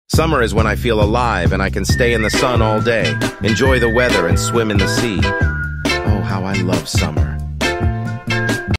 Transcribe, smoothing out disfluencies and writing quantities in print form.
Summer is when I feel alive and I can stay in the sun all day, enjoy the weather and swim in the sea. Oh, how I love summer.